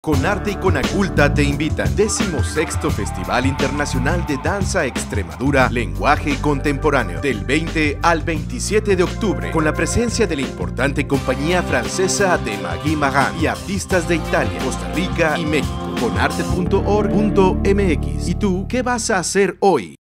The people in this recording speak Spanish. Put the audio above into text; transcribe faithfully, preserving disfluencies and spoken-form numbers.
Conarte y Conaculta te invitan. Decimosexto Festival Internacional de Danza Extremadura Lenguaje Contemporáneo, del veinte al veintisiete de octubre, con la presencia de la importante compañía francesa de Magui Magan y artistas de Italia, Costa Rica y México. Conarte punto org punto m x. ¿Y tú qué vas a hacer hoy?